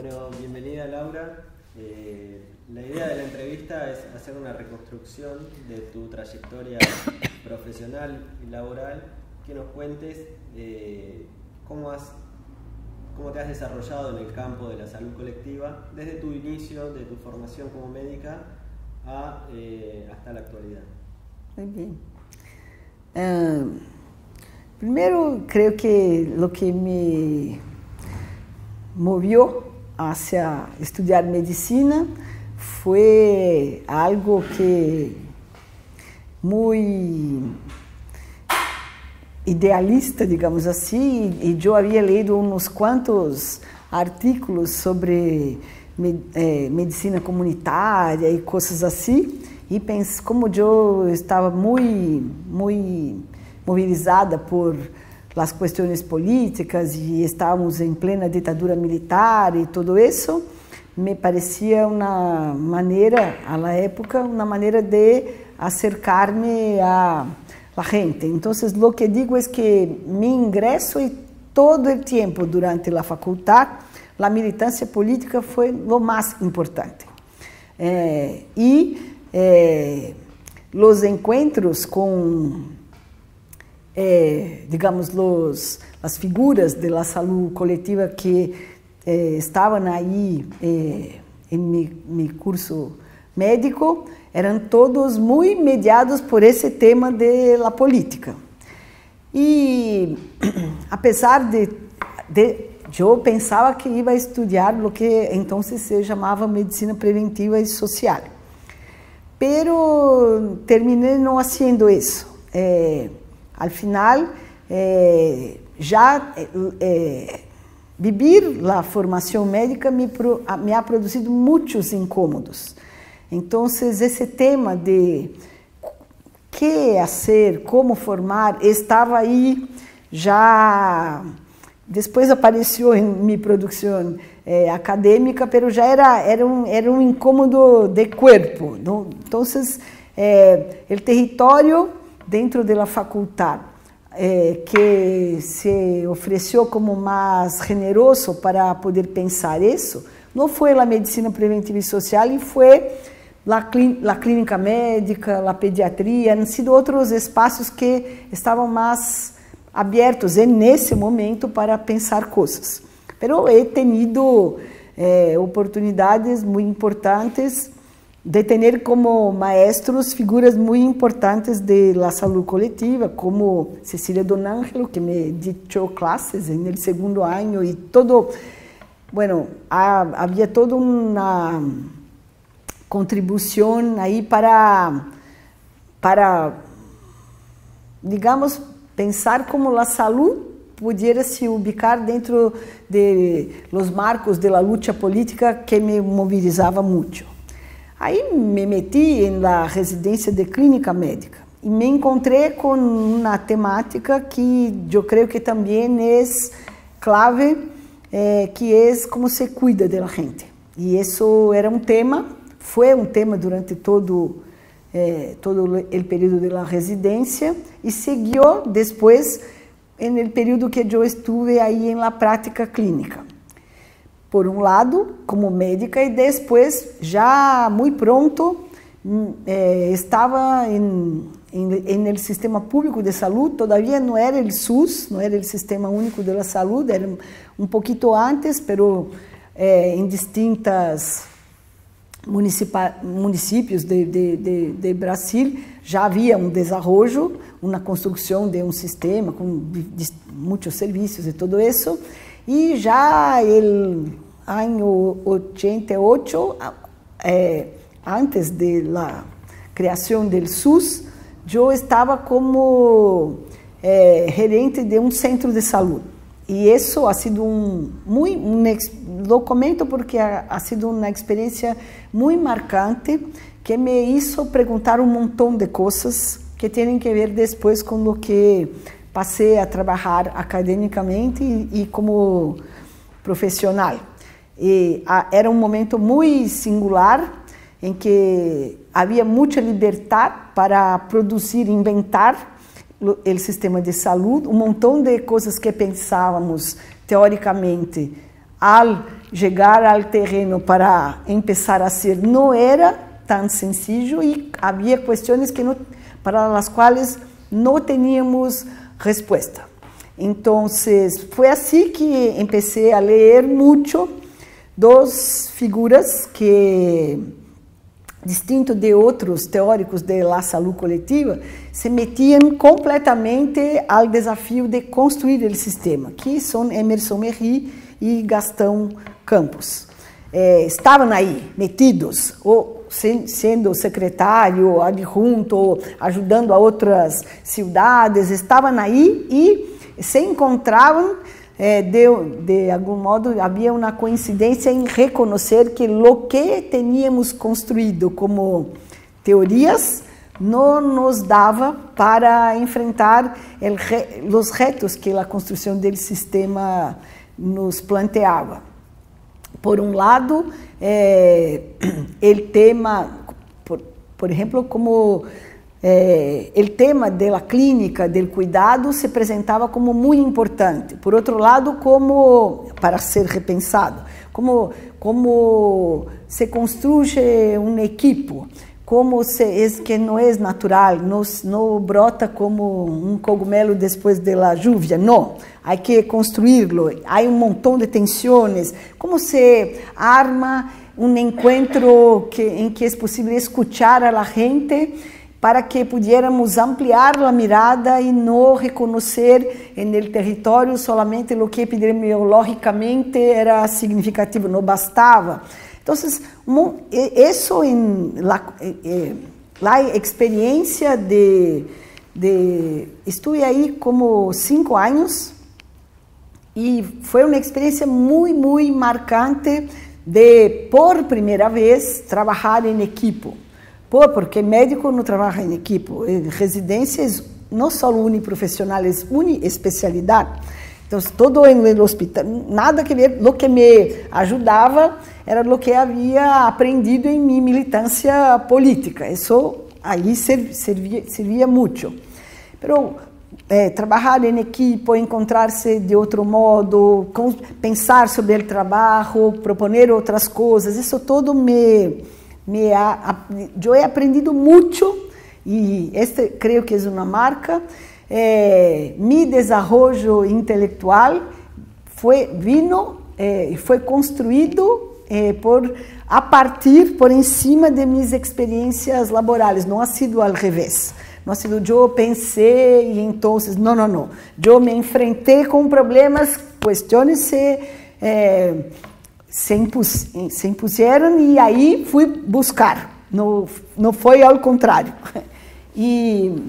Bueno, bienvenida Laura. La idea de la entrevista es hacer una reconstrucción de tu trayectoria profesional y laboral, que nos cuentes cómo te has desarrollado en el campo de la salud colectiva desde tu inicio, de tu formación como médica hasta la actualidad. Muy bien. Primero, creo que lo que me movió hacia estudiar medicina fue algo que muy idealista, digamos así, y yo había leído unos cuantos artículos sobre medicina comunitária e coisas assim, e como eu estava muito mobilizada por as questões políticas e estávamos em plena ditadura militar e tudo isso, me parecia uma maneira, à época, uma maneira de acercar-me a la gente. Então, o que digo é que meu ingresso e todo o tempo durante a faculdade, a militância política foi o mais importante. Os encontros com, digamos, as figuras da saúde coletiva que estavam aí em meu curso médico, eram todos muito mediados por esse tema de la política. E, apesar de eu pensava que ia estudar o que então se chamava medicina preventiva e social. Pero terminei não fazendo isso. Al final, vivir a formação médica me ha produzido muitos incômodos. Então, esse tema de que fazer, como formar, estava aí já. Depois apareceu em minha produção acadêmica, mas já era um incômodo de corpo. Então, o território dentro da faculdade que se ofereceu como mais generoso para poder pensar isso, não foi a medicina preventiva e social, e foi a clínica médica, a pediatria, han sido outros espaços que estavam mais abertos nesse momento para pensar coisas. Pero he tenido oportunidades muito importantes de ter como maestros figuras muito importantes de la salud coletiva, como Cecília Donangelo, que me dictou classes no segundo ano, e todo, bueno, havia toda uma contribuição aí para digamos, pensar como a saúde podia se ubicar dentro de los marcos de la lucha política que me mobilizava muito. Aí me meti na residência de clínica médica e me encontrei com uma temática que eu creio que também é clave, que é como se cuida da gente. E isso era foi um tema durante todo o período da residência e seguiu depois no período que eu estive aí na prática clínica. Por um lado, como médica, e depois, já muito pronto, estava no sistema público de saúde. Todavia não era o SUS, não era o Sistema Único de Saúde, era um pouquinho antes, pero em distintas municípios de Brasil já havia um desenvolvimento, uma construção de um sistema com muitos serviços e tudo isso. E já no ano 88, antes da criação do SUS, eu estava como gerente de um centro de saúde. E isso ha sido lo comento porque ha sido uma experiência muito marcante que me hizo perguntar montão de coisas que têm que ver depois com o que passei a trabalhar academicamente e como profissional. Era um momento muito singular em que havia muita liberdade para produzir, inventar o sistema de saúde, um montão de coisas que pensávamos teoricamente ao chegar ao terreno para começar a ser não era tão sencillo e havia questões que para as quais não tínhamos resposta. Então, foi assim que comecei a ler muito duas figuras que, distinto de outros teóricos da saúde coletiva, se metiam completamente ao desafio de construir o sistema, que são Emerson Merri e Gastão Campos. Estavam aí, metidos, ou sendo secretário, adjunto, ou ajudando a outras cidades, estavam aí e se encontravam, de algum modo, havia uma coincidência em reconhecer que o que tínhamos construído como teorias não nos dava para enfrentar os retos que a construção do sistema nos planteava. Por um lado, o tema, por exemplo, como o tema da clínica, do cuidado, se apresentava como muito importante. Por outro lado, como para ser repensado, como se constrói uma equipe, como que não é natural, não brota como um cogumelo depois da lluvia, não. Há que construí-lo, há montão de tensões, como se arma encontro em que é possível escuchar a gente para que pudiéramos ampliar a mirada e não reconhecer no território solamente o que epidemiologicamente era significativo, não bastava. Então, isso a experiência estive aí como 5 anos e foi uma experiência muito, muito marcante de, por primeira vez, trabalhar em equipe. Porque médico não trabalha em equipe, residências não só uniprofissionais, uniespecialidade. Então, todo no hospital, nada que ver, o que me ajudava era o que havia aprendido em minha militância política. Isso aí servia muito. Mas trabalhar em equipe, encontrar-se de outro modo, pensar sobre o trabalho, proponer outras coisas, isso todo eu he aprendido muito e creio que é uma marca. Mi desenvolvimento intelectual foi construído por encima de minhas experiências laborais. Não ha sido ao revés. Não ha sido eu pensei e então não. Eu me enfrentei com problemas, questões se impuseram e aí fui buscar, não foi ao contrário. E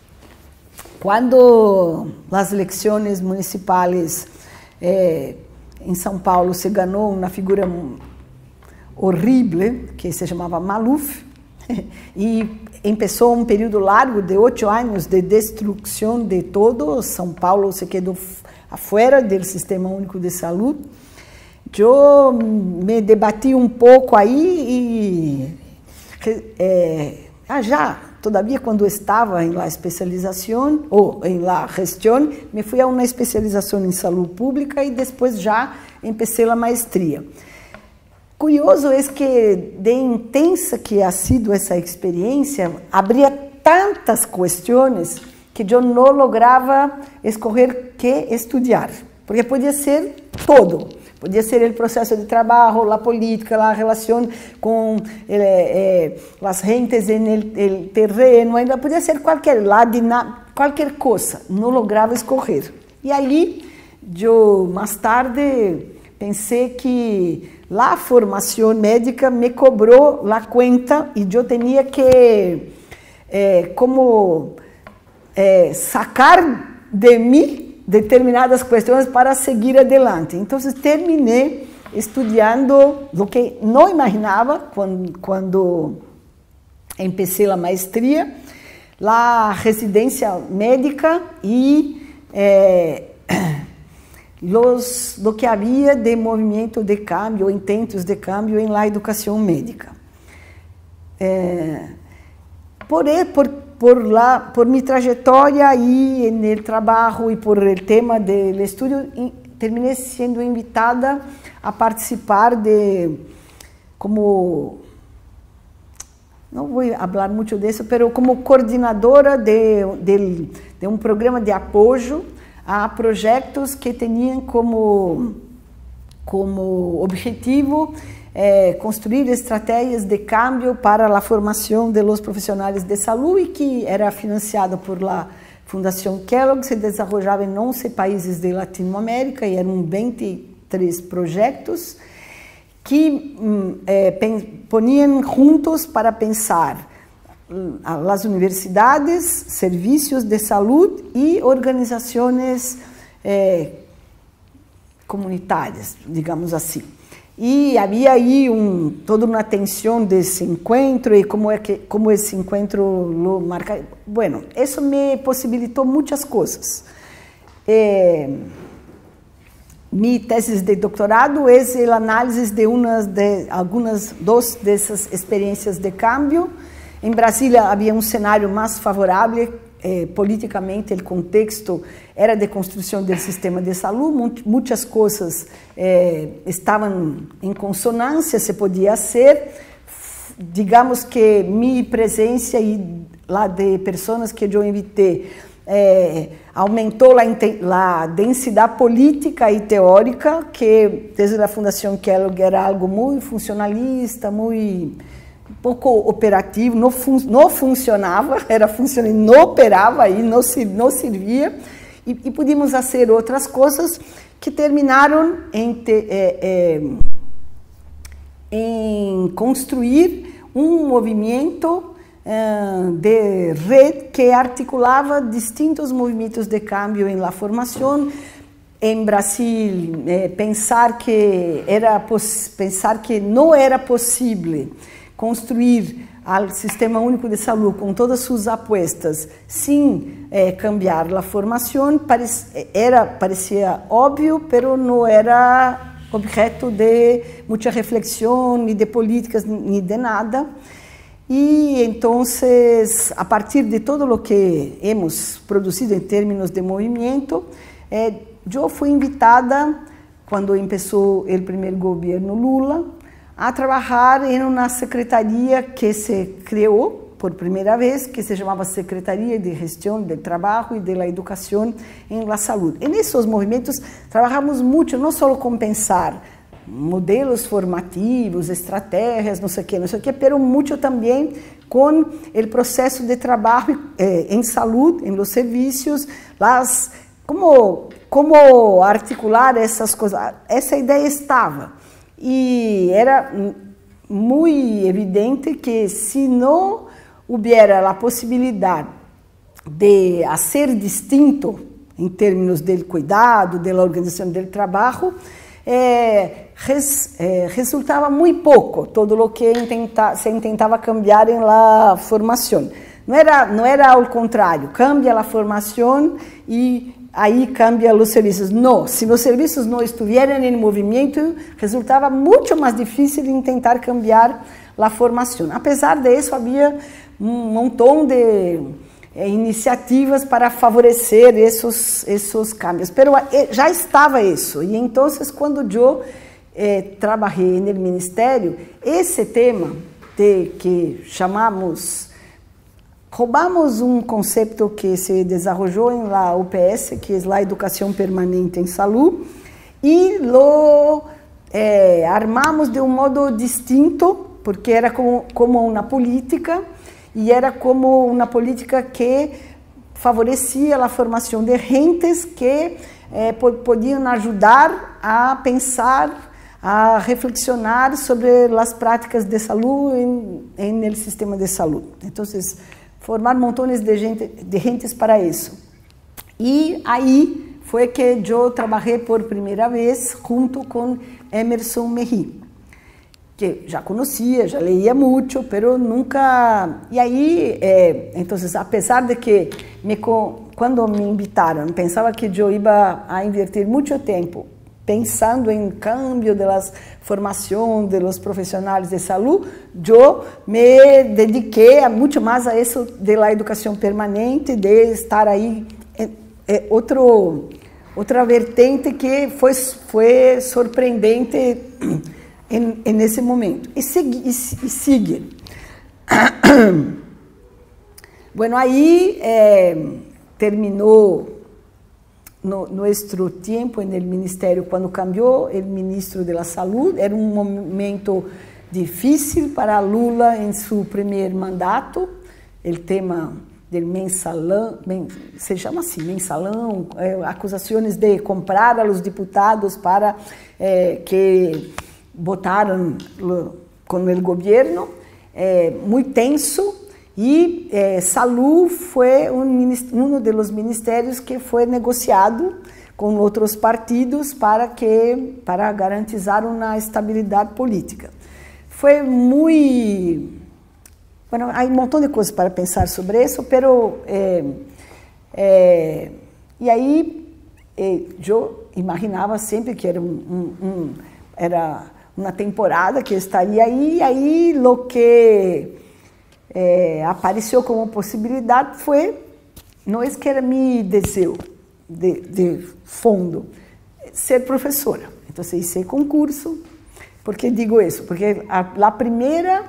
quando as eleições municipais em São Paulo se ganhou uma figura horrível, que se chamava Maluf, e começou um período largo de 8 anos de destruição de todo, São Paulo se quedou fora do Sistema Único de Saúde. Eu me debati um pouco aí e todavia quando estava em la especialização ou em la gestão, me fui a uma especialização em saúde pública e depois já comecei a maestria. Curioso é que de intensa que ha sido essa experiência, abria tantas questões que eu não lograva escolher que estudar, porque podia ser todo. Podia ser o processo de trabalho, a política, a relação com as gentes no terreno, ainda podia ser qualquer coisa, não lograva escolher. E aí, eu mais tarde pensei que a formação médica me cobrou a conta e eu tinha que sacar de mim determinadas questões para seguir adelante. Então, terminei estudando o que não imaginava quando comecei a maestria, a residência médica e do que havia de movimento de cambio, intentos de cambio em la educação médica. Por minha trajetória e no trabalho e por o tema do estudo, terminei sendo invitada a participar não vou falar muito disso, mas como coordenadora de um programa de apoio a projetos que tinham como objetivo construir estratégias de cambio para a formação de los profissionais de saúde, e que era financiado por la Fundação Kellogg, se desenvolvava em 11 países de Latinoamérica, e eram 23 projetos que poniam juntos para pensar as universidades, serviços de saúde e organizações comunitárias, digamos assim. E havia aí toda uma tensão desse encontro e como esse encontro lo marca. Bueno, isso me possibilitou muitas coisas. Minha tese de doutorado é a análise de algumas dessas experiências de cambio. Em Brasília havia um cenário mais favorável, politicamente o contexto era de construção do sistema de saúde, muitas coisas estavam em consonância, se podia ser. Digamos que minha presença e lá de pessoas que eu invitei aumentou a densidade política e teórica, que desde a Fundação Kellogg era algo muito funcionalista, muito pouco operativo, não funcionava, não operava e não servia, e podíamos fazer outras coisas que terminaram em construir um movimento de rede que articulava distintos movimentos de cambio em la formação. Em Brasil, pensar que não era possível construir o Sistema Único de Saúde com todas suas apostas sem cambiar a formação parecia óbvio, mas não era objeto de muita reflexão, nem de políticas, nem de nada. E então, a partir de todo o que hemos produzido em termos de movimento, eu fui invitada, quando começou o primeiro governo Lula, a trabalhar em uma secretaria que se criou por primeira vez, que se chamava Secretaria de Gestão do Trabalho e da Educação em la Saúde. E nesses movimentos trabalhamos muito, não só com pensar modelos formativos, estratégias, não sei o que, mas muito também com o processo de trabalho em saúde, em los serviços, como articular essas coisas. Essa ideia estava. E era muito evidente que se não houvesse a possibilidade de ser distinto em termos do cuidado, da organização do trabalho, resultava muito pouco todo o que se tentava cambiar em la formação. Não era ao contrário, cambia a formação e aí cambia os serviços. Não, se os serviços não estivessem em movimento, resultava muito mais difícil em tentar cambiar a formação. Apesar disso, havia um montão de iniciativas para favorecer esses cambios. Mas já estava isso. E então, quando eu trabalhei no Ministério, esse tema de que roubamos um conceito que se desenvolveu em la UPS, que é a Educação Permanente em Saúde, e lo armamos de um modo distinto, porque era como uma política, e era como uma política que favorecia a formação de gentes que podiam ajudar a pensar, a reflexionar sobre as práticas de saúde em el sistema de saúde. Então, formar montones de gentes para isso. E aí foi que eu trabalhei por primeira vez junto com Emerson Mejía, que já conhecia, já leía muito, pero nunca... E aí, então, apesar de que quando me invitaram, pensava que eu ia a invertir muito tempo pensando em cambio das formação dos profissionais de saúde, eu me dediquei muito mais a isso de la educação permanente, de estar aí outra vertente que foi surpreendente nesse momento. E sigue. Bueno, aí terminou nosso tempo no Ministério, quando cambiou o ministro da Saúde. Era um momento difícil para Lula em seu primeiro mandato. O tema do mensalão, se chama assim, mensalão, acusações de comprar a los deputados para que votaram com o governo, muito tenso. E Saúde foi um dos ministérios que foi negociado com outros partidos para garantizar uma estabilidade política. Foi muito... Bueno, há um montão de coisas para pensar sobre isso, pero... e aí, eu imaginava sempre que era era uma temporada que eu estaria aí, e aí o que apareceu como possibilidade foi, não é que era meu desejo de fundo, ser professora. Então, hice concurso. ¿Por qué digo eso? Porque la primera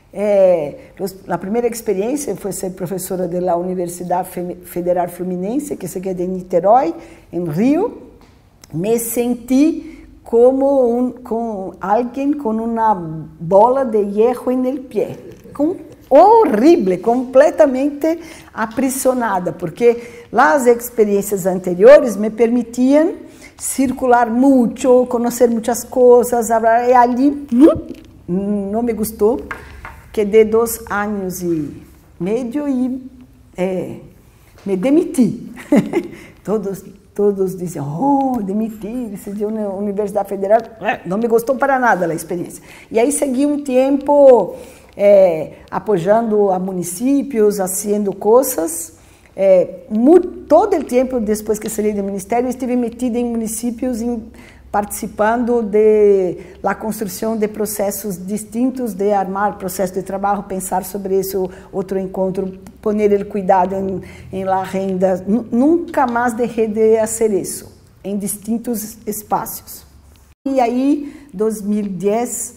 experiencia fue ser profesora de la Universidad Federal Fluminense, que se queda en Niterói, en Río. Me sentí como alguien con una bola de hierro en el pie. Horrible, completamente aprisionada, porque as experiências anteriores me permitiam circular muito, conhecer muitas coisas, e ali não me gostou. Quedei 2 anos e meio e me demiti. Todos diziam, demitir, decidiu na Universidade Federal. Não me gostou para nada a experiência. E aí segui um tempo apoiando a municípios, fazendo coisas. Todo o tempo depois que saí do ministério, estive metida em municípios, participando da construção de processos distintos, de armar processo de trabalho, pensar sobre isso, outro encontro, poner o cuidado em la renda. Nunca mais deixei de fazer isso, em distintos espaços. E aí, 2010,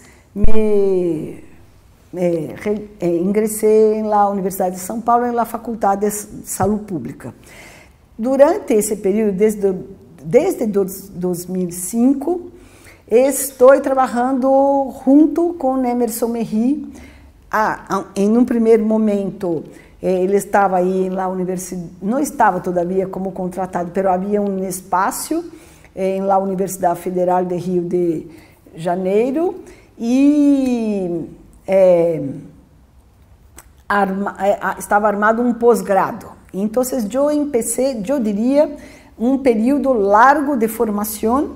ingressei na Universidade de São Paulo, na Faculdade de Saúde Pública. Durante esse período, desde 2005, estou trabalhando junto com Emerson Merri. Em um primeiro momento, ele estava aí na universidade, não estava todavia como contratado, mas havia um espaço na Universidade Federal de Rio de Janeiro e estava armado um pós-grado. Então, eu diria, um período largo de formação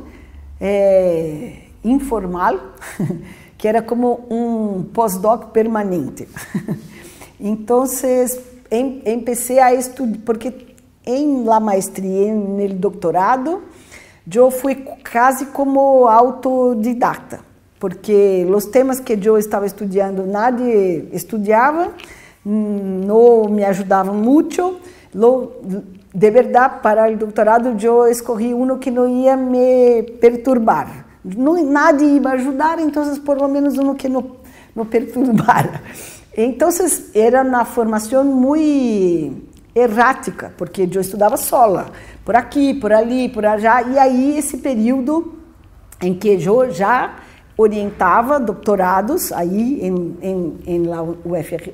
informal, que era como um pós-doc permanente. Então, comecei a estudar, porque em la maestria, no doutorado, eu fui quase como autodidata, porque os temas que eu estava estudando, nadie estudava, não me ajudavam muito. De verdade, para o doutorado, eu escolhi um que não ia me perturbar. Nadie ia me ajudar, então, por lo menos, um que não perturbara. Então, era uma formação muito errática, porque eu estudava sola, por aqui, por ali, por allá, e aí esse período em que eu já orientava doutorados aí em la UFRJ,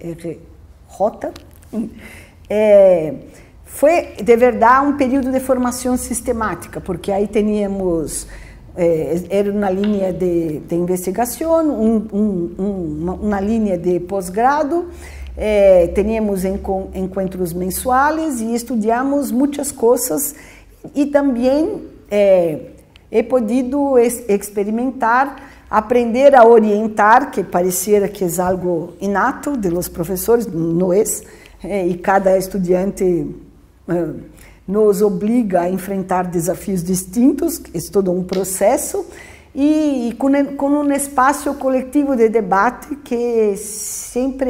foi de verdade um período de formação sistemática, porque aí tínhamos era uma linha de investigação, uma linha de pós-grado, tínhamos encontros mensuais e estudamos muitas coisas, e também he podido experimentar, aprender a orientar, que pareciera que é algo inato de los professores, não é, e cada estudante nos obriga a enfrentar desafios distintos, é todo um processo, e com um espaço coletivo de debate que sempre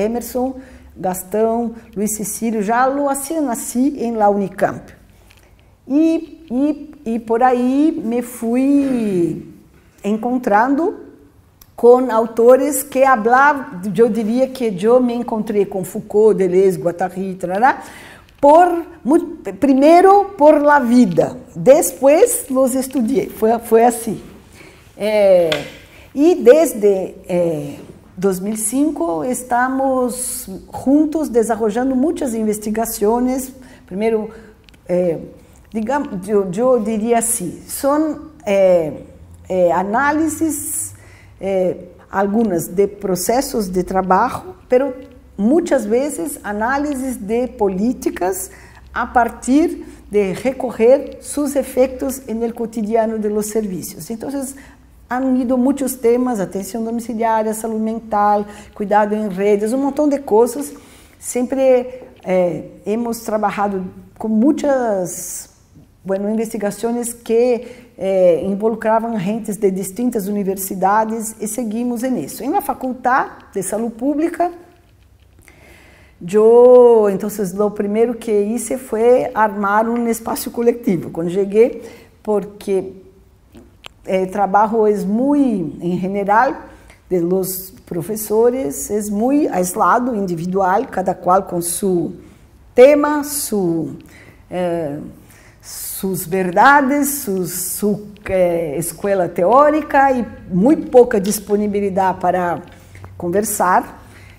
Emerson, Gastão, Luiz Cecílio já lo faziam assim em la Unicamp. E por aí me fui encontrando com autores que falavam, eu diria que eu me encontrei com Foucault, Deleuze, Guattari, primeiro por la vida, depois los estudei, foi assim. E desde 2005 estamos juntos desenvolvendo muitas investigações. Primeiro, digamos, eu diria assim, são análises, algumas de processos de trabalho, pero muitas vezes análises de políticas a partir de recorrer seus efeitos no cotidiano de los serviços. Então, han ido muitos temas, atenção domiciliária, saúde mental, cuidado em redes, montão de coisas. Sempre hemos trabalhado com muitas investigações que involucravam agentes de distintas universidades e seguimos nisso. Na Faculdade de Saúde Pública, então, o primeiro que hice foi armar um espaço coletivo. Quando cheguei, porque o trabalho é muito, em geral, de los professores, é muito aislado, individual, cada qual com seu tema, suas verdades, sua escola teórica e muito pouca disponibilidade para conversar.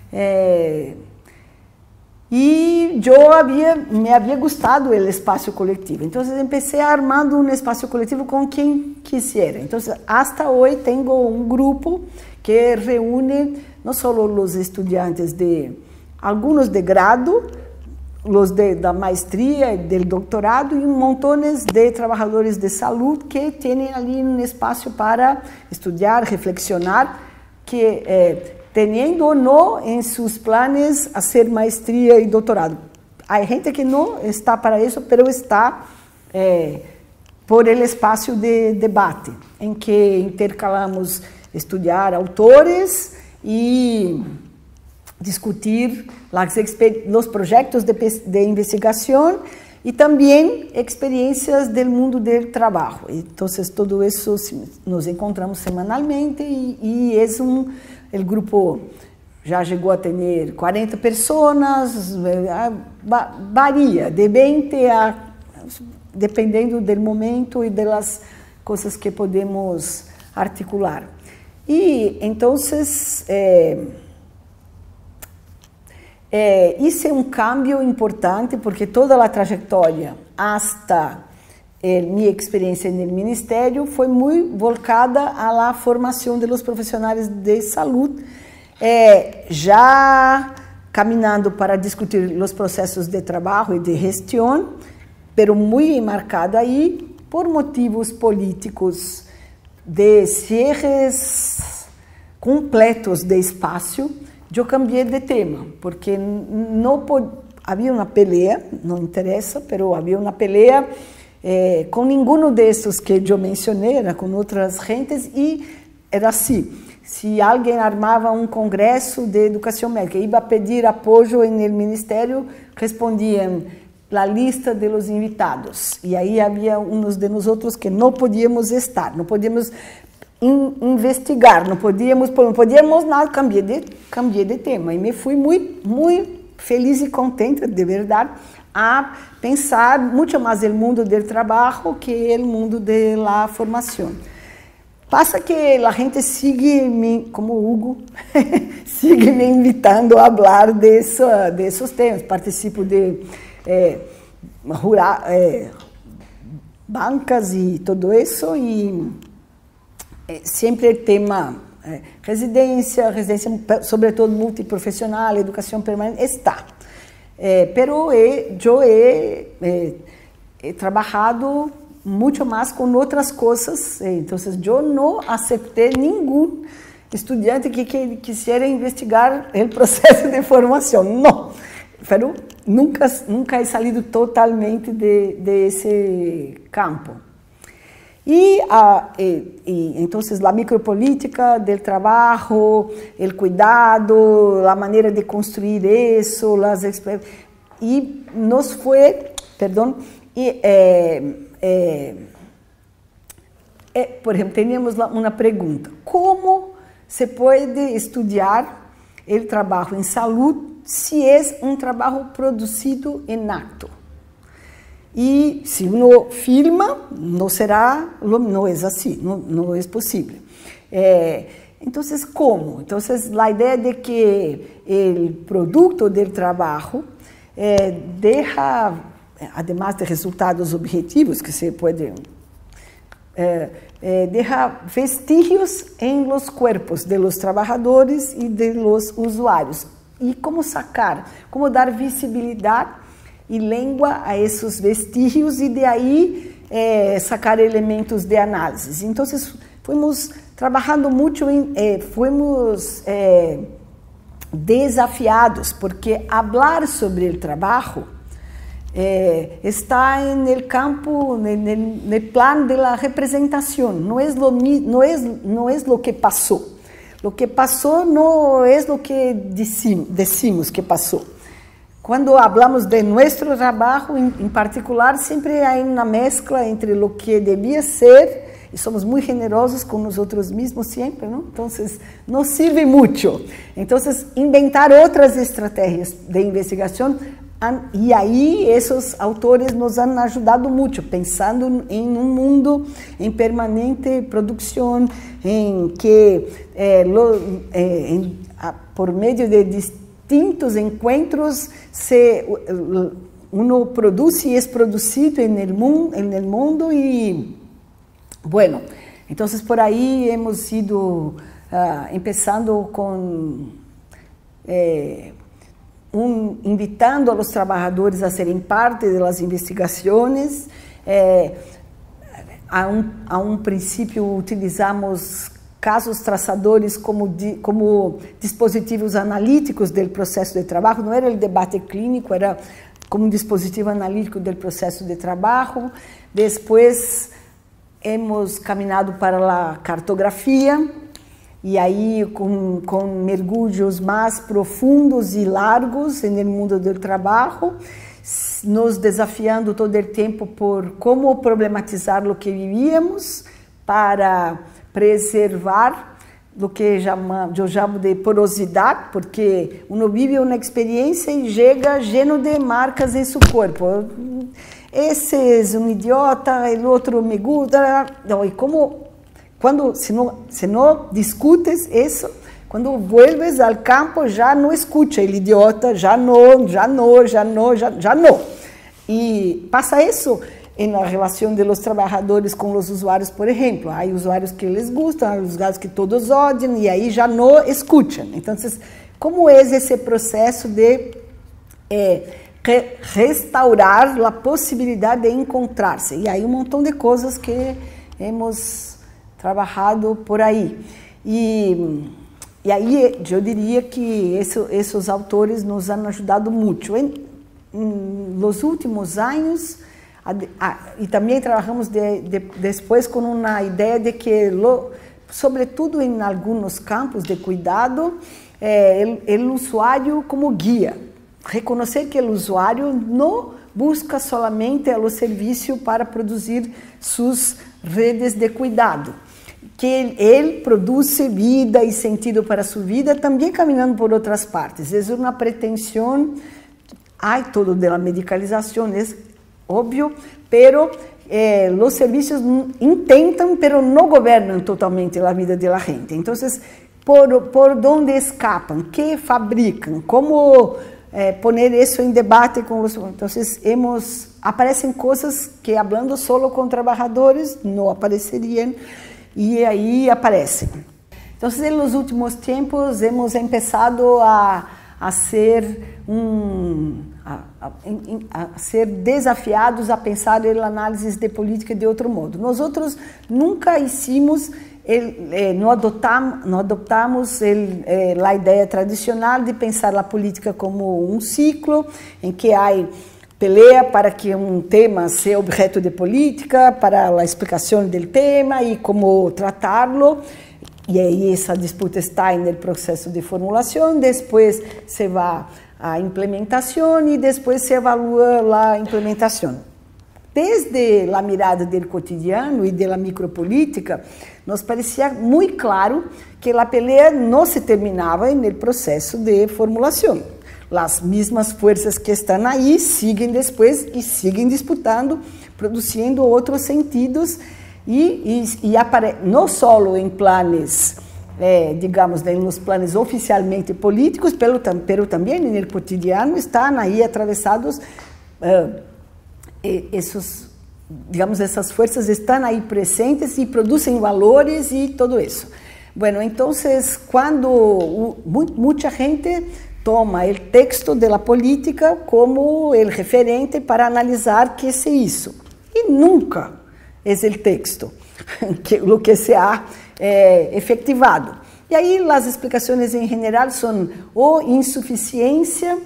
E me havia gostado do espaço coletivo. Então, comecei armando um espaço coletivo com quem quisera. Então, hasta hoje tenho um grupo que reúne não só os estudantes alguns de grado, os da maestria e do doutorado, e montones de trabalhadores de saúde que têm ali um espaço para estudar, reflexionar, que teniendo ou não em seus planos hacer maestria e doutorado. Há gente que não está para isso, mas está por el espaço de debate, em que intercalamos estudar autores e discutir os projetos de investigação e também experiências do mundo do trabalho. Então, tudo isso nos encontramos semanalmente e é o grupo já chegou a ter 40 pessoas, varia, de 20 a, dependendo do momento e das coisas que podemos articular. E, então, isso é um cambio importante, porque toda a trajetória, hasta minha experiência no Ministério, foi muito volcada à formação dos profissionais de saúde, já caminhando para discutir os processos de trabalho e de gestão, pero muito marcado aí por motivos políticos de cierres completos de espaço. Eu cambiei de tema, porque havia uma pelea, não interessa, mas havia uma pelea com nenhum desses que eu mencionei, era com outras gentes, e era assim, se alguém armava um congresso de educação médica, ia pedir apoio no Ministério, respondiam a lista de los invitados, e aí havia uns de nós outros que não podíamos estar, não podíamos investigar, não podíamos nada, cambiei de tema, e me fui muito, muito feliz e contente, de verdade, a pensar muito mais no mundo do trabalho que no mundo da formação. Passa que a gente sigue, como Hugo, sigue me invitando a falar desses temas. Participo de bancas e tudo isso, e sempre o tema residência, sobretudo multiprofissional, educação permanente, está. Pero eu he trabalhado muito mais com outras coisas, então eu não aceitei nenhum estudante que quisesse investigar o processo de formação, não. Pero nunca he salido totalmente de esse campo. E então, a micropolítica do trabalho, o cuidado, a maneira de construir isso, e nos foi, Y, por ejemplo, teníamos una pregunta: ¿cómo se puede estudiar el trabajo en salud si es un trabajo producido en acto? Y si uno filma, no es así, no es posible. Entonces, ¿cómo? Entonces, la idea de que el producto del trabajo deja, además de resultados objetivos que se pueden, deja vestigios en los cuerpos de los trabajadores y de los usuarios. ¿Y cómo sacar? ¿Cómo dar visibilidad y lengua a esos vestigios y de ahí sacar elementos de análisis? Entonces, fuimos trabajando mucho, fuimos desafiados, porque hablar sobre el trabajo está en el campo, en el plan de la representación, no es lo que pasó. Lo que pasó no es lo que decimos que pasó. Cuando hablamos de nuestro trabajo en particular, siempre hay una mezcla entre lo que debía ser, y somos muy generosos con nosotros mismos siempre, ¿no? Entonces, nos sirve mucho. Entonces, inventar otras estrategias de investigación, y ahí esos autores nos han ayudado mucho, pensando en un mundo en permanente producción, en que por medio de distintos encuentros uno produce y es producido en el mundo y bueno, entonces por ahí hemos ido empezando con invitando a los trabajadores a serem parte de las investigaciones. A un princípio utilizamos casos traçadores como dispositivos analíticos del processo de trabalho, não era o debate clínico, era como um dispositivo analítico del processo de trabalho. Depois hemos caminhado para a cartografia, e aí com mergulhos mais profundos e largos no mundo do trabalho, nos desafiando todo o tempo por como problematizar o que vivíamos para preservar o que eu chamo de porosidade, porque uno vive uma experiência e chega lleno de marcas em seu corpo. Esse é um idiota, o outro me gusta. E como se não discutes isso, quando vuelves ao campo já não escuta o idiota, já não. E passa isso na relação de los trabalhadores com os usuários, por exemplo. Há usuários que les gustam, há usuários que todos odiam, e aí já não escutam. Então, como é esse processo de restaurar a possibilidade de encontrar-se? E aí um montão de coisas que hemos trabalhado por aí. E aí eu diria que esses autores nos han ajudado muito. Nos últimos anos, e também trabalhamos depois com uma ideia de que, sobretudo em alguns campos de cuidado, o usuário como guia. Reconhecer que o usuário não busca solamente o serviço para produzir suas redes de cuidado, que ele produz vida e sentido para sua vida, também caminhando por outras partes. É uma pretensão, há todo de la medicalização, é óbvio, pero os serviços intentam, pero não governam totalmente a vida da gente. Então, por onde escapam, que fabricam, como poner isso em debate com os... Então, aparecem coisas que, falando solo com trabalhadores, não apareceriam, e aí aparecem. Então, nos últimos tempos, hemos começado a ser desafiados a pensar em análises de política de outro modo. Nós outros nunca hicimos, não adoptamos a ideia tradicional de pensar a política como um ciclo em que há pelea para que um tema seja objeto de política, para a explicação do tema e como tratá-lo. E aí essa disputa está no processo de formulação, depois se vai a implementação e depois se evalua a implementação. desde a mirada do cotidiano e da micropolítica, nos parecia muito claro que a pelea não se terminava no processo de formulação. As mesmas forças que estão aí seguem depois e seguem disputando, produzindo outros sentidos e não só em planos, digamos, nos planos oficialmente políticos, pero também no cotidiano estão aí atravessados digamos, essas forças estão aí presentes e produzem valores e tudo isso. Bueno, então, quando muita gente toma o texto da política como o referente para analisar que é isso. E nunca é o texto o que se ha efetivado. E aí as explicações em geral são ou insuficiência,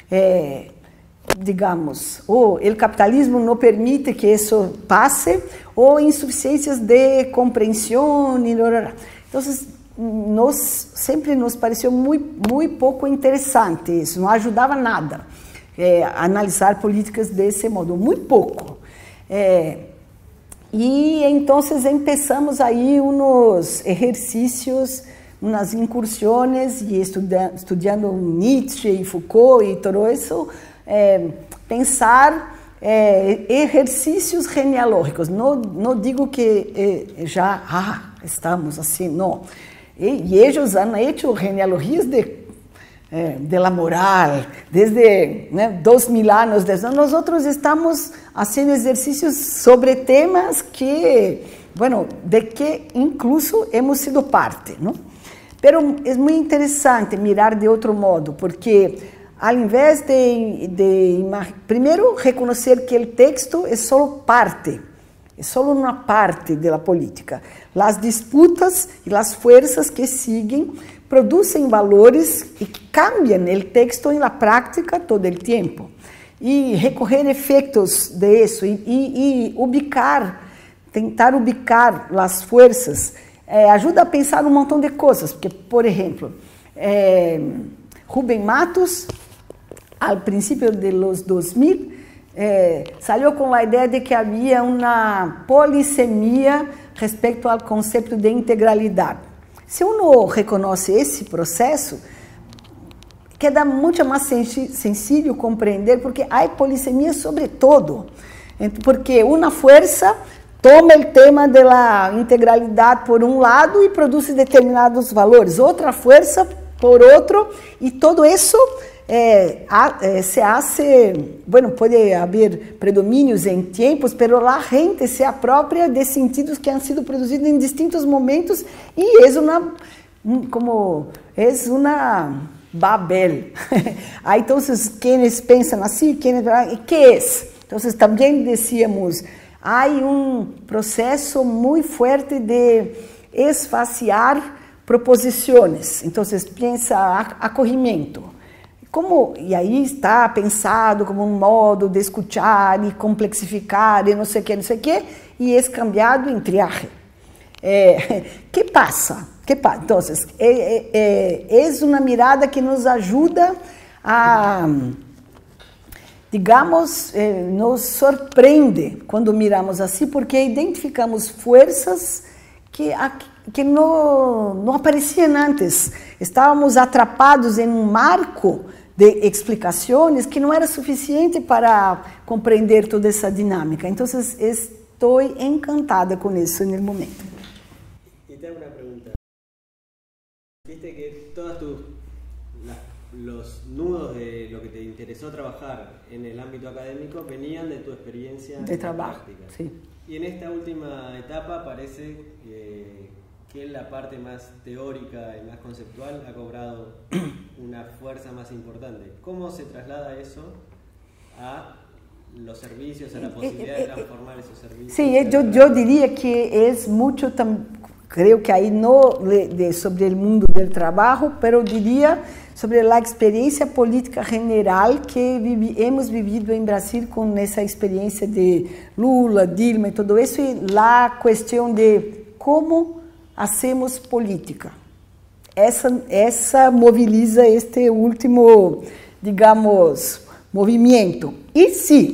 digamos, ou o capitalismo não permite que isso passe, ou insuficiências de compreensão. Então, sempre nos pareceu muito pouco interessante isso, não ajudava nada analisar políticas desse modo, muito pouco. E então começamos aí uns exercícios, umas incursões, e estudando Nietzsche e Foucault e tudo isso, pensar exercícios genealógicos. Não digo que já estamos assim, não. E eles han hecho genealogias de la moral desde 2000 anos. Nós estamos fazendo exercícios sobre temas que, bueno, de que incluso hemos sido parte, não? Pero é muito interessante mirar de outro modo, porque ao invés de primeiro reconhecer que o texto é só parte, é só uma parte da política. As disputas e as forças que seguem produzem valores e cambiam o texto na prática todo o tempo. E recorrer efeitos disso e tentar ubicar as forças, ajuda a pensar um montão de coisas. Porque, por exemplo, Rubem Matos, ao princípio de los 2000, salió com a ideia de que havia uma polissemia respeito ao conceito de integralidade. Se uno reconhece esse processo, queda muito mais sencillo compreender, porque há polissemia sobre todo. Porque uma força toma o tema da integralidade por um lado e produz determinados valores, outra força por outro, e todo isso se hace, bueno, pode haver predomínios em tempos, pero a gente se apropria de sentidos que han sido produzidos em distintos momentos e é uma Babel. Aí, então, quienes pensam assim, ¿qué é? Então, também dizíamos, há processo muito forte de esvaziar proposições. Então, pensa acorrimento. E aí está pensado como um modo de escuchar e complexificar e não sei o que, e é cambiado em triagem. Que passa? Então, é uma mirada que nos ajuda a, digamos, nos surpreende quando miramos assim, porque identificamos forças que não apareciam antes. Estávamos atrapados em um marco de explicações que não era suficiente para compreender toda essa dinâmica. Então, estou encantada com isso no momento. E tenho uma pergunta. Viste que todos los nudos de lo que te interesó trabajar en el ámbito académico venían de tu experiencia de trabajo, práctica. Sí. Y en esta última etapa parece que la parte más teórica y más conceptual ha cobrado una fuerza más importante. ¿Cómo se traslada eso a los servicios, a la posibilidad de transformar esos servicios? Sí, yo diría que es mucho, creo que ahí no sobre el mundo del trabajo, pero diría sobre la experiencia política general que hemos vivido en Brasil con esa experiencia de Lula, Dilma y todo eso, y la cuestión de cómo hacemos política. Essa moviliza este último, digamos, movimento. E sim,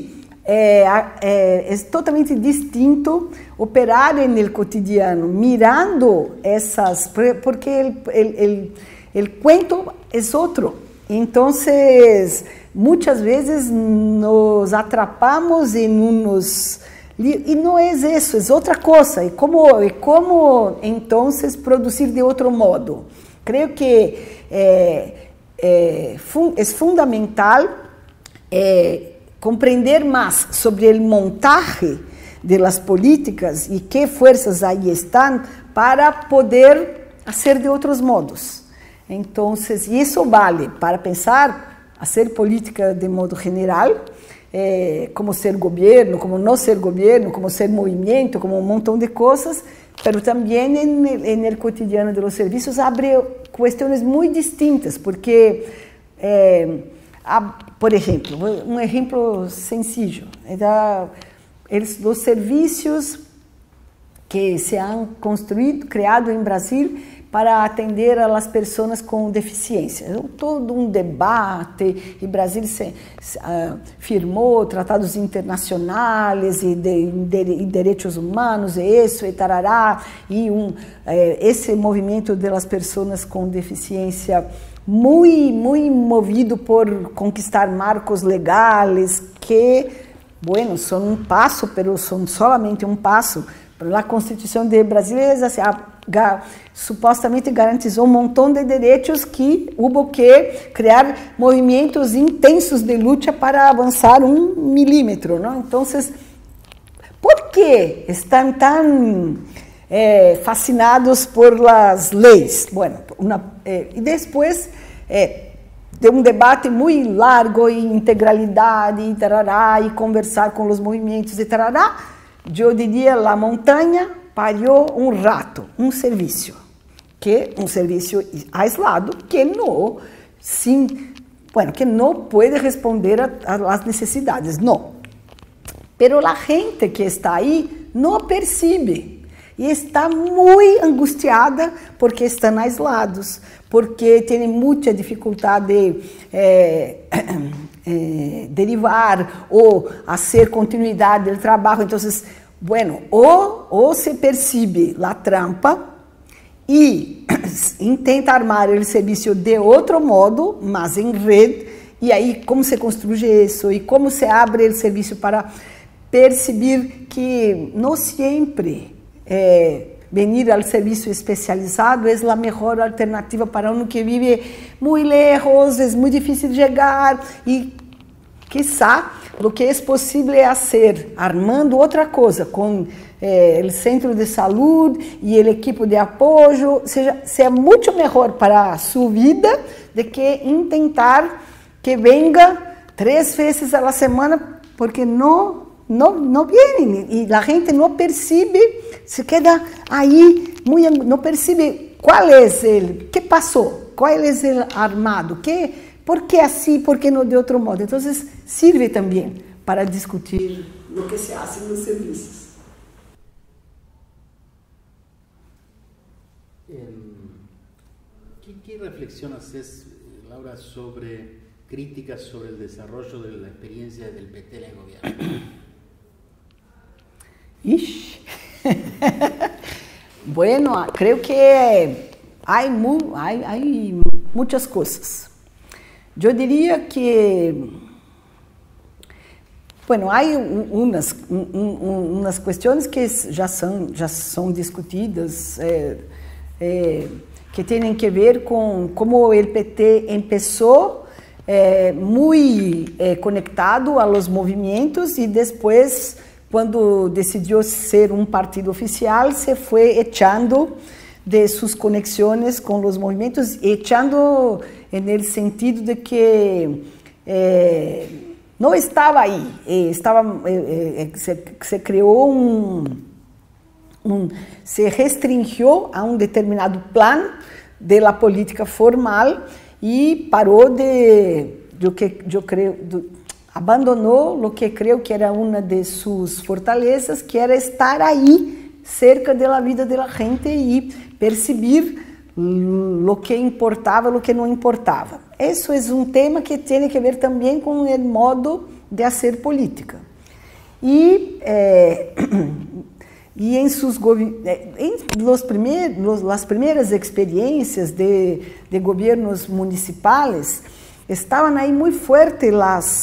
é totalmente distinto operar no cotidiano, mirando essas, porque o cuento é outro. Então, muitas vezes nos atrapamos e não é isso, é outra coisa. E como então produzir de outro modo? Creio que é fundamental compreender mais sobre o montaje das políticas e que forças aí estão para poder fazer de outros modos. Então, isso vale para pensar, fazer política de modo geral, como ser governo, como não ser governo, como ser movimento, como um montão de coisas, mas também no cotidiano dos serviços abre questões muito distintas, porque, por exemplo, um exemplo sencillo, os serviços que se han criado em Brasil para atender as pessoas com deficiência. Todo um debate, e Brasil firmou tratados internacionais e de direitos humanos, e isso, e tarará, e esse movimento das pessoas com deficiência muito movido por conquistar marcos legais que, bueno, são um passo, mas são solamente um passo. A Constituição de Brasileira supostamente garantizou um montão de direitos que houve que criar movimentos intensos de luta para avançar 1 milímetro, não? Então, por que estão tão fascinados por las leis? Bueno, e depois de um debate muito largo e integralidade e tarará, e conversar com os movimentos e tarará, eu diria, a montanha pariu um rato, um serviço aislado, que não pode responder às necessidades, não. Pero a gente que está aí não percebe e está muito angustiada porque estão aislados, porque têm muita dificuldade de derivar ou fazer continuidade do trabalho. Então, ou se percebe a trampa e tenta armar o serviço de outro modo, mas em rede, e aí como se construye isso e como se abre o serviço para perceber que não sempre venir ao serviço especializado é a melhor alternativa para um que vive muito lejos, é muito difícil de chegar e, quizá, o que é possível fazer armando outra coisa com o centro de saúde e o equipo de apoio, seja muito melhor para a sua vida do que tentar que venga 3 vezes a semana, porque não vem e a gente não percebe, se queda aí, não percebe qual é ele, que passou, qual é o armado, por que assim, por que não de outro modo. Então, serve também para discutir o que se faz nos serviços. ¿Qué reflexión haces, Laura, sobre críticas sobre el desarrollo de la experiencia del PT en el gobierno? Ixi. Bueno, creo que hay muchas cosas. Yo diría que, bueno, hay unas cuestiones que ya son discutidas, que tienen que ver con cómo el PT empezó muy conectado a los movimientos y después, cuando decidió ser un partido oficial, se fue echando de sus conexiones con los movimientos, echando en el sentido de que no estaba ahí, se creó se restringió a un determinado plan de la política formal y paró abandonou lo que creo que era una de sus fortalezas, que era estar ahí cerca de la vida de la gente y percibir lo que importava, lo que não importava. Isso é um tema que tem que ver também com o modo de fazer política. y en las primeras experiencias de gobiernos municipales estaban ahí muy fuertes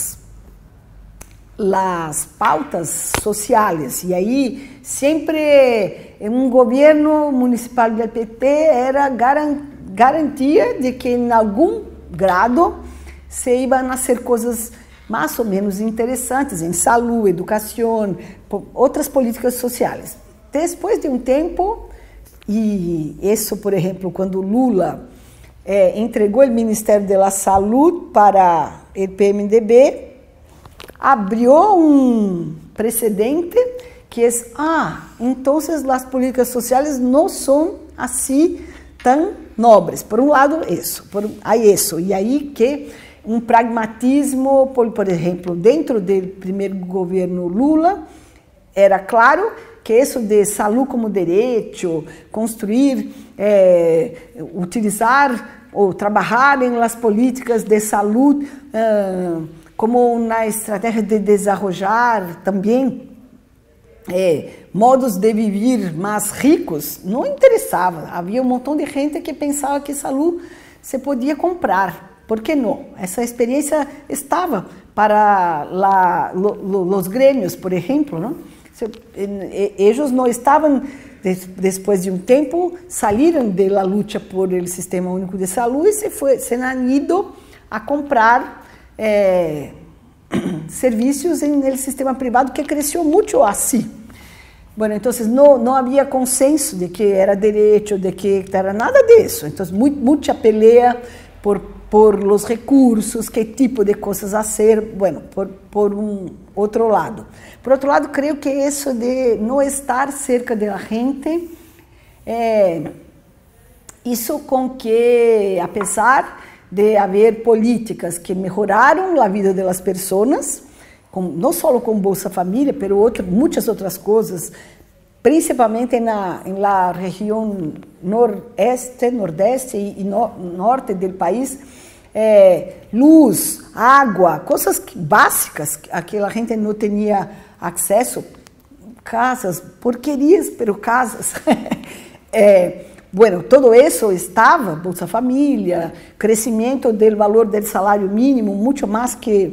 las pautas sociales, y ahí siempre en un gobierno municipal del PP era garantía de que en algún grado se iban a hacer cosas más o menos interesantes en salud, educación, otras políticas sociales. Después de un tiempo, y eso, por ejemplo, cuando Lula entregó el Ministerio de la Salud para el PMDB, abrió un precedente que es, entonces las políticas sociales no son así tan nobres. Por un lado, hay eso, y ahí que un pragmatismo, por ejemplo, dentro del primer gobierno Lula, era claro que eso de salud como derecho, construir, utilizar o trabajar en las políticas de salud como una estrategia de desarrollar también modos de vivir más ricos, no interesaba. Había un montón de gente que pensaba que salud se podía comprar. ¿Por qué no? Esa experiencia estaba para los gremios, por ejemplo, ¿no? Ellos no estaban, después de un tiempo, salieron de la lucha por el Sistema Único de Salud y se han ido a comprar servicios en el sistema privado, que creció mucho así. Bueno, entonces no había consenso de que era derecho, de que era nada de eso. Entonces, mucha pelea por los recursos, qué tipo de cosas hacer, bueno, por un otro lado. Por otro lado, creo que eso de no estar cerca de la gente hizo con que, a pesar de haber políticas que mejoraron la vida de las personas, no solo con Bolsa Familia, pero muchas otras cosas, principalmente en la región nordeste y norte del país, luz, agua, cosas básicas a que la gente no tenía acceso, casas, porquerías, pero casas. Bueno, todo eso estaba, Bolsa Familia, crecimiento del valor del salario mínimo, mucho más que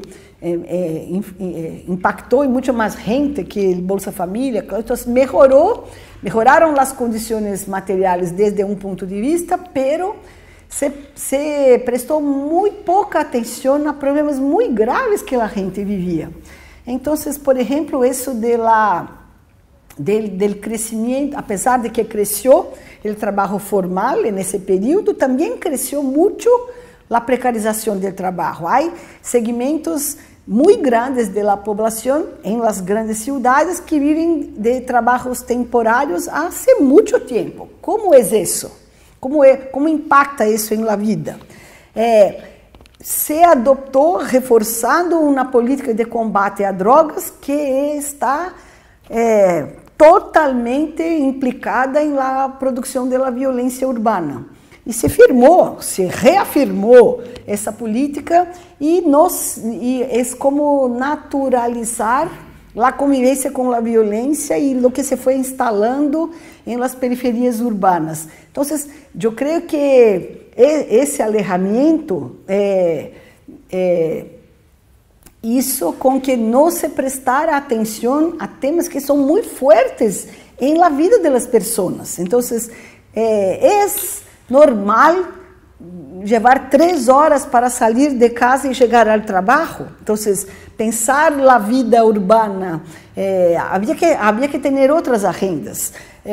impactó en mucho más gente que el Bolsa Familia. Entonces mejoraron las condiciones materiales desde un punto de vista, pero se prestó muy poca atención a problemas muy graves que la gente vivía. Entonces, por ejemplo, eso del crecimiento, a pesar de que creció el trabajo formal en ese periodo, también creció mucho la precarización del trabajo. Hay segmentos muy grandes de la población en las grandes ciudades que viven de trabajos temporarios hace mucho tiempo. ¿Cómo es eso? ¿Cómo impacta eso en la vida? Se adoptó reforzando una política de combate a drogas que está totalmente implicada en la producción de la violencia urbana. Y se reafirmó esa política y es como naturalizar la convivencia con la violencia y lo que se fue instalando en las periferias urbanas. Entonces, yo creo que ese alejamiento hizo con que no se prestara atención a temas que son muy fuertes en la vida de las personas. Entonces, es normal llevar 3 horas para salir de casa y llegar al trabajo. Entonces, pensar la vida urbana, había que tener otras agendas.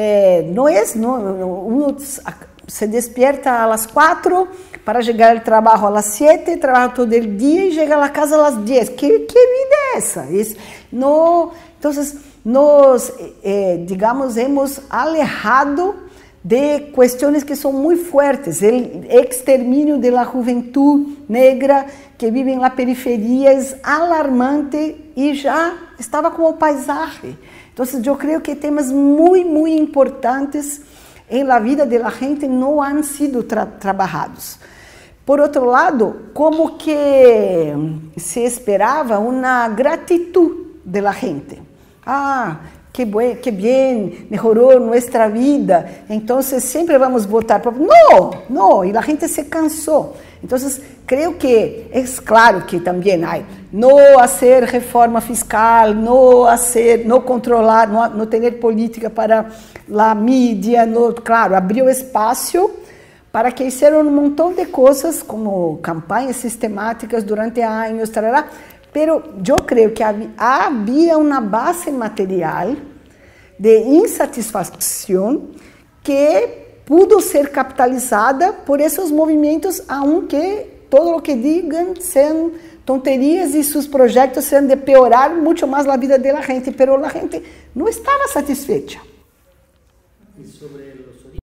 Uno se despierta a las 4 para llegar al trabajo a las 7, trabaja todo el día y llega a la casa a las 10. ¿Qué vida es esa? Entonces, digamos, hemos alejado de cuestiones que son muy fuertes. El exterminio de la juventud negra que vive en la periferia es alarmante y ya estaba como paisaje. Entonces, yo creo que temas muy, muy importantes en la vida de la gente no han sido trabajados. Por otro lado, como que se esperaba una gratitud de la gente. que bien, mejoró nuestra vida, entonces siempre vamos a votar. No, y la gente se cansó. Entonces, creo que es claro que también hay no hacer reforma fiscal, no controlar, no tener política para la media, claro, abrió espacio para que hicieron un montón de cosas como campañas sistemáticas durante años, tarará, pero yo creo que había una base material de insatisfacción que pudo ser capitalizada por esos movimientos, aunque todo lo que digan sean tonterías y sus proyectos sean de piorar mucho más la vida de la gente, pero la gente no estaba satisfecha. Y sobre los orígenes,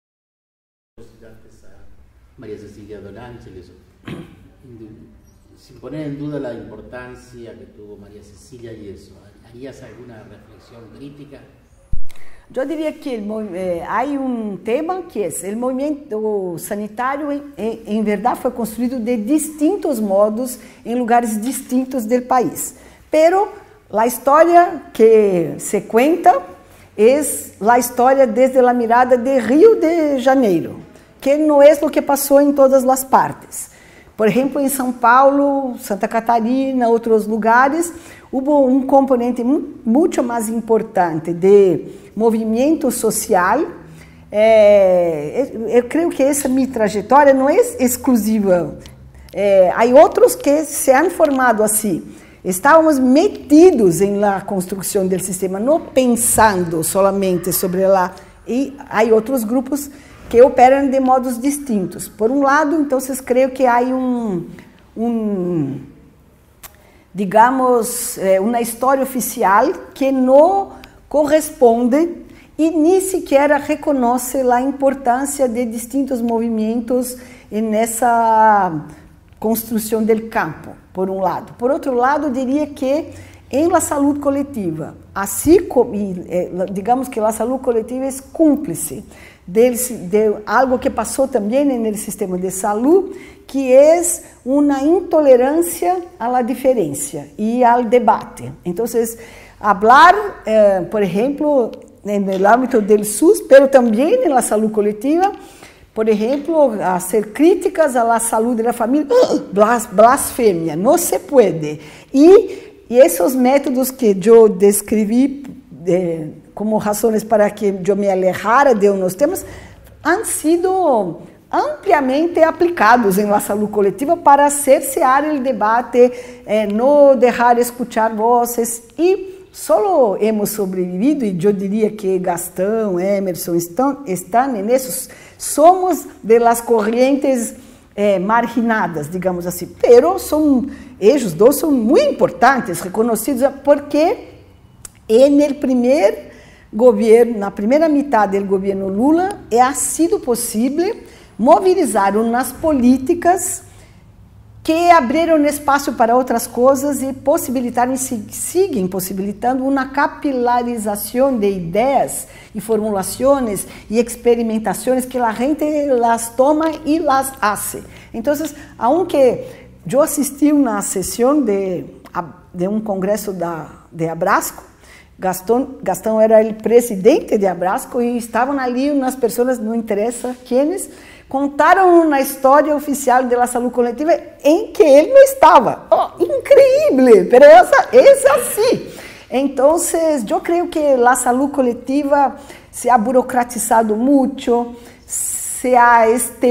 María Cecilia Don Ángeles, sin poner en duda la importancia que tuvo María Cecilia y eso, ¿harías alguna reflexión crítica? Yo diría que hay un tema que es el movimiento sanitario, en verdad fue construido de distintos modos en lugares distintos del país, pero la historia que se cuenta es la historia desde la mirada de Río de Janeiro, que no es lo que pasó en todas las partes. Por ejemplo, en São Paulo, Santa Catarina, otros lugares, hubo un componente mucho más importante de movimiento social. Eu creio que essa minha trajetória não é exclusiva. Há outros que se han formado assim. Estávamos metidos em la construção do sistema, não pensando solamente sobre ela. E há outros grupos que operam de modos distintos. Por um lado, então, creio que há digamos, uma história oficial que não corresponde e nem sequer reconhece a importância de distintos movimentos nessa construção do campo, por um lado. Por outro lado, diria que em la saúde coletiva, assim como, digamos que a saúde coletiva é cúmplice de algo que passou também no sistema de saúde, que é uma intolerância à diferença e ao debate. Então, hablar, por exemplo, no âmbito do SUS, mas também na saúde coletiva, por exemplo, hacer críticas à saúde da família, blasfêmia, não se pode. E esses métodos que eu descrevi como razões para que eu me alejara de uns temas, han sido ampliamente aplicados em la saúde coletiva para cercear o debate, não deixar escuchar vozes, e só hemos sobrevivido, e eu diria que Gastão, Emerson estão nesses, somos de las corrientes marginadas, digamos assim, pero eles dois são muito importantes, reconhecidos, porque no primeiro governo, na primeira metade do governo Lula, ha sido possível movilizar umas políticas que abriram espaço para outras coisas e possibilitaram e seguem possibilitando uma capilarização de ideias e formulações e experimentações que a gente las toma e las hace. Então, aunque eu assisti uma sessão de um congresso de Abrasco, Gastão era o presidente de Abrasco e estavam ali umas pessoas, não interessa quem, contaram uma história oficial da saúde coletiva em que ele não estava. Incrível, mas é assim. Então, eu creio que a saúde coletiva se ha burocratizado muito, se ha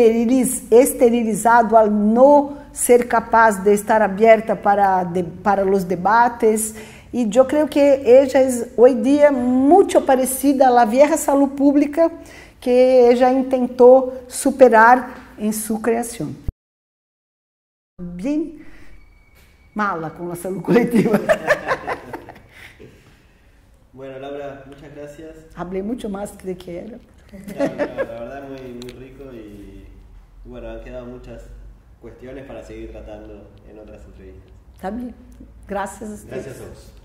esterilizado ao não ser capaz de estar aberta para os debates. E eu creio que ela é hoje dia muito parecida à vieja saúde pública que ela tentou superar em sua criação. Bem mala com a saúde coletiva. Bueno, Laura, muchas gracias. Hablé mucho más de que era. No, la verdad muy, muy rico y bueno, han quedado muchas cuestiones para seguir tratando en otras entrevistas. Está bien. Gracias a ustedes. Gracias a vos.